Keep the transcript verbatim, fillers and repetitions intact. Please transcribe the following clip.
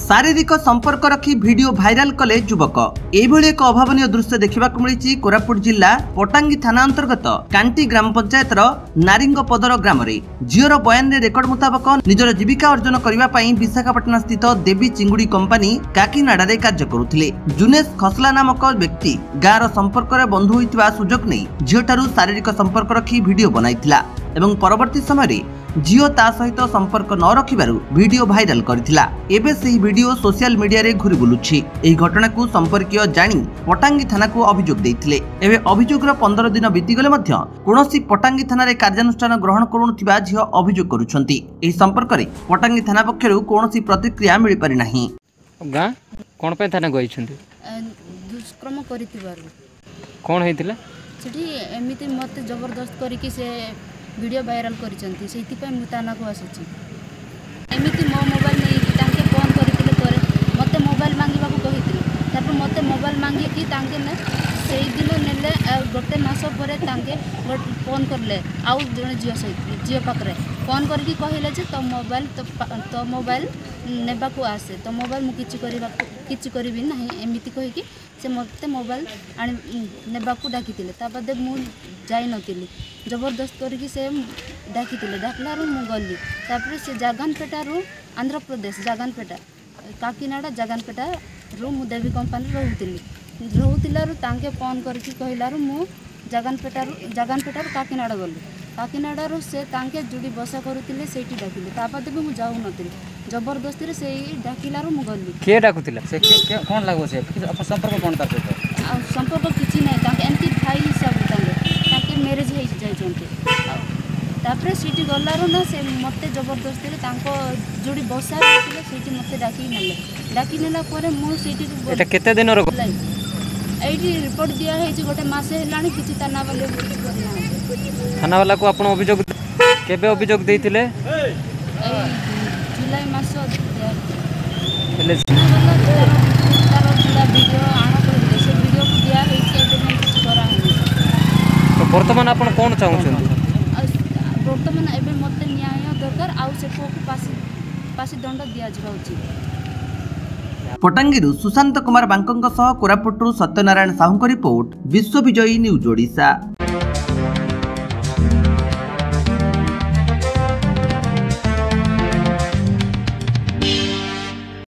शारीरिक संपर्क रखी वीडियो भाइराल कले युवक। एभली एक अभावन दृश्य देखा मिली कोरापुट जिला पटांगी थाना अंतर्गत कांटी ग्राम पंचायतर नारिंगपदर ग्राम में झीर बयान रेकर्ड मुताबक निजर जीविका अर्जन करने विशाखापट्टनम स्थित देवी चिंगुड़ी कंपानी काकीनाडा कार्य करुले। जुनेश खसला नामक व्यक्ति गाँव संपर्क बंधु होता सुजोग नहीं झीठार शारीरिक संपर्क रखी वीडियो बनाइथिला एवं परवर्ती समय झील ता सहित संपर्क न रखिबारु वीडियो भाइराल करथिला। एबे सेही वीडियो सोशल मीडिया रे घुरी बुलुछि। एही घटना को संपर्कीय जानी पटांगी थाना को अभियोग देथिले। एबे अभियोगर पंद्रह दिन बीतीगले मध्य कोनोसी पटांगी थाना रे कार्यानुष्ठान ग्रहण करुनथिबा झील अभियोग करुछंती। एही संपर्क रे पटांगी थाना पक्षरु कोनोसी प्रतिक्रिया मिलि पारि नाही। गा कोन पे थाना गइछंती दुष्कर्म करितिबारु कोन हेतिला सेठी एमिति मते जबरदस्त करिकि से वीडियो वायरल करिसंती सेति पे मु थाना को आसुची। एमिति मो मोबाइल नहीं कि तांके फोन करितिले करे मते मोबाइल मांगीबा को कहितिले तापर मते मोबाइल मांगी कि तांके ने सेई दिन नेले गोटे मास परे तांके फोन करले आउ जने जियो सहित जियो पाखरे फोन करके कहले जे तो मोबाइल तो तो मोबाइल नेबा को आसे तो मोबाइल मु किछि करिबा किछि करिबि नाही एमिति कहि कि से मते मोबाइल आनी नेबा को डाकितिले तापदे मु जाई नतिली जबरदस्त करके से डाकितिले डाकलारु मु गली तापर से जागानपेटा रु आंध्र प्रदेश जागानपेटा काकीनाडा जागानपेटा रु मु देवी कंपनी रहउतिली रहउतिलारु तांके फोन करके कहलारु मु जागानपेटा रु जागानपेटा रु काकीनाडा गली काकीनाडा रु से तांके जुडी बसा करूतिले सेठी डाकिले तापदे मु जाऊ नतिली जबरदस्ती रे सेही डाकिलारु मु गली के डाकुतिला से के कोन लागो से संपर्क कोन तार सहित आ संपर्क किछि नै तांके एंती भाई हिसाब तांके तांके मैरिज हे जाय जंते तापर सीटी गलारो ना से मते जबरदस्ती रे तांको जोडी बसा करथिले सीटी मते डाकी नेले डाकी नेला परे मु सीटी को एटा केते दिन रो एठी रिपोर्ट दिया हे जे गोटे मासे हेलानी किछि थाना वाले करना थाना वाला को आपण अभियोग केबे अभियोग देथिले जुलाई मास ले तारो जुला वीडियो आना कर से वीडियो को दिया हे के पेमेंट करा तो वर्तमान आपण कोन चाहू छन वर्तमान एबे मते न्याय दरकार आउ से को पासी पासी दंड दिया जबा उचित। पटांगीरु सुशांत कुमार बांकंग सह कोरापुटरू सत्यनारायण साहू रिपोर्ट विश्वविजयी न्यूज ओडिशा।